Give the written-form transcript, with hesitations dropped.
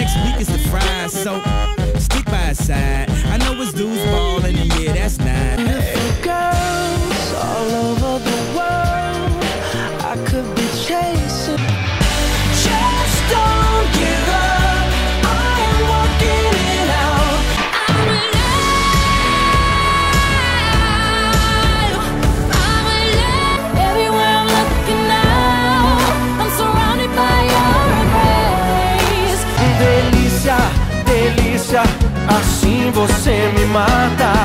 next week is the fries, so stick by his side. I know it's dudes ballin', and yeah, that's nice. Beautiful girls all over the world, I could be chasing. Just don't give up, I am working it out. I'm alive, I'm alive. Everywhere I'm looking now, I'm surrounded by your grace. Delícia, delícia, assim você me mata.